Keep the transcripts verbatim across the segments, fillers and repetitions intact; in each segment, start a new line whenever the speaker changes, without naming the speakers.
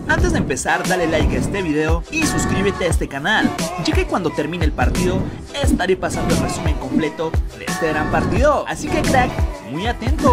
Antes de empezar, dale like a este video y suscríbete a este canal, ya que cuando termine el partido estaré pasando el resumen completo de este gran partido, así que crack, muy atento.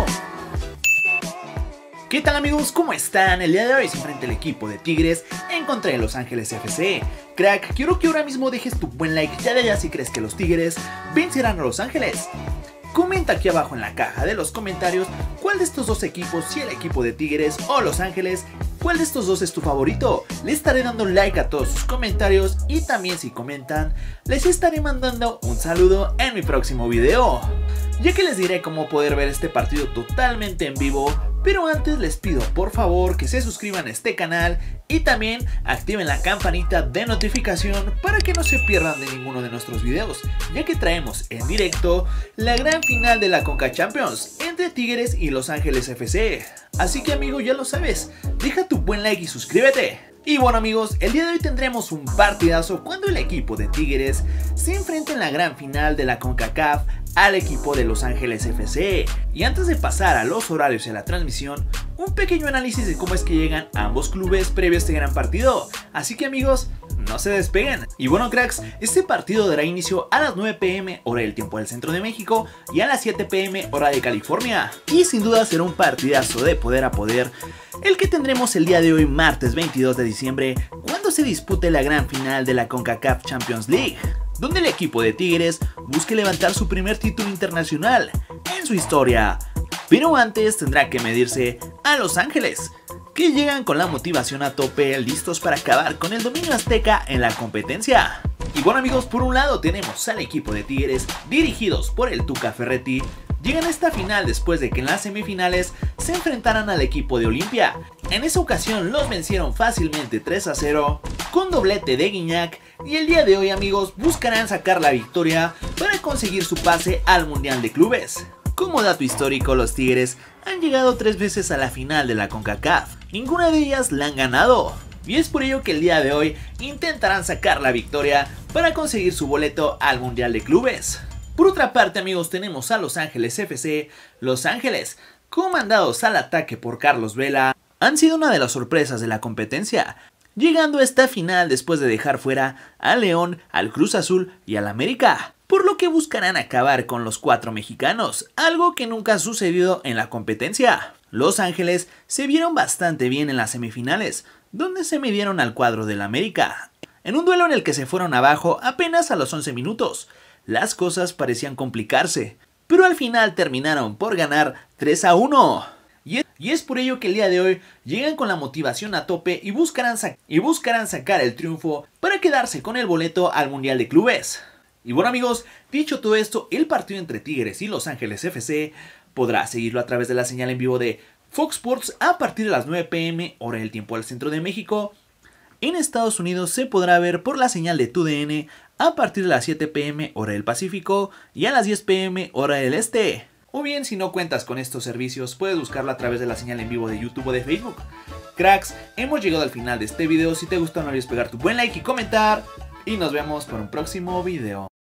¿Qué tal amigos? ¿Cómo están? El día de hoy se enfrenta el equipo de Tigres en contra de Los Ángeles F C. Crack, quiero que ahora mismo dejes tu buen like ya de allá si crees que los Tigres vencerán a Los Ángeles. Comenta aquí abajo en la caja de los comentarios cuál de estos dos equipos, si el equipo de Tigres o Los Ángeles, cuál de estos dos es tu favorito. Le estaré dando un like a todos sus comentarios y también si comentan, les estaré mandando un saludo en mi próximo video. Ya que les diré cómo poder ver este partido totalmente en vivo, pero antes les pido por favor que se suscriban a este canal y también activen la campanita de notificación para que no se pierdan de ninguno de nuestros videos, ya que traemos en directo la gran final de la Conca Champions entre Tigres y Los Ángeles F C. Así que amigo, ya lo sabes, deja tu buen like y suscríbete. Y bueno amigos, el día de hoy tendremos un partidazo cuando el equipo de Tigres se enfrenta en la gran final de la CONCACAF al equipo de Los Ángeles F C. Y antes de pasar a los horarios y a la transmisión, un pequeño análisis de cómo es que llegan ambos clubes previo a este gran partido. Así que amigos, no se despeguen. Y bueno cracks, este partido dará inicio a las nueve p m hora del tiempo del centro de México y a las siete p m hora de California. Y sin duda será un partidazo de poder a poder, el que tendremos el día de hoy martes veintidós de diciembre, cuando se dispute la gran final de la CONCACAF Champions League, donde el equipo de Tigres busque levantar su primer título internacional en su historia. Pero antes tendrá que medirse a Los Ángeles, que llegan con la motivación a tope, listos para acabar con el dominio azteca en la competencia. Y bueno amigos, por un lado tenemos al equipo de Tigres, dirigidos por el Tuca Ferretti. Llegan a esta final después de que en las semifinales se enfrentaran al equipo de Olimpia. En esa ocasión los vencieron fácilmente tres a cero, con doblete de Guiñac, y el día de hoy amigos buscarán sacar la victoria para conseguir su pase al Mundial de Clubes. Como dato histórico, los Tigres han llegado tres veces a la final de la CONCACAF, ninguna de ellas la han ganado, y es por ello que el día de hoy intentarán sacar la victoria para conseguir su boleto al Mundial de Clubes. Por otra parte amigos, tenemos a Los Ángeles F C. Los Ángeles, comandados al ataque por Carlos Vela, han sido una de las sorpresas de la competencia, llegando a esta final después de dejar fuera al León, al Cruz Azul y al América, por lo que buscarán acabar con los cuatro mexicanos, algo que nunca ha sucedido en la competencia. Los Ángeles se vieron bastante bien en las semifinales, donde se midieron al cuadro del América, en un duelo en el que se fueron abajo apenas a los once minutos. Las cosas parecían complicarse, pero al final terminaron por ganar tres a uno. Y es, y es por ello que el día de hoy llegan con la motivación a tope y buscarán, y buscarán sacar el triunfo para quedarse con el boleto al Mundial de Clubes. Y bueno amigos, dicho todo esto, el partido entre Tigres y Los Ángeles F C podrá seguirlo a través de la señal en vivo de Fox Sports a partir de las nueve p m hora del tiempo del centro de México. En Estados Unidos se podrá ver por la señal de TUDN a partir de las siete p m hora del Pacífico y a las diez p m hora del Este. O bien, si no cuentas con estos servicios, puedes buscarlo a través de la señal en vivo de YouTube o de Facebook. Cracks, hemos llegado al final de este video. Si te gustó no olvides pegar tu buen like y comentar. Y nos vemos por un próximo video.